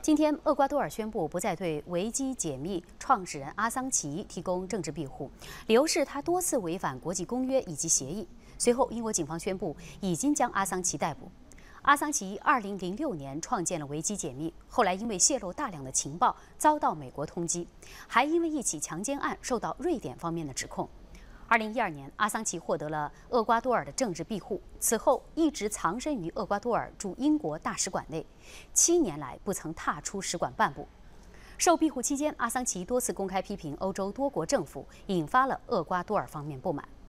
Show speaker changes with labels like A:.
A: 今天，厄瓜多尔宣布不再对维基解密创始人阿桑奇提供政治庇护，理由是他多次违反国际公约以及协议。随后，英国警方宣布已经将阿桑奇逮捕。阿桑奇2006年创建了维基解密，后来因为泄露大量的情报遭到美国通缉，还因为一起强奸案受到瑞典方面的指控。2012年，阿桑奇获得了厄瓜多尔的政治庇护，此后一直藏身于厄瓜多尔驻英国大使馆内，7年来不曾踏出使馆半步。受庇护期间，阿桑奇多次公开批评欧洲多国政府，引发了厄瓜多尔方面不满。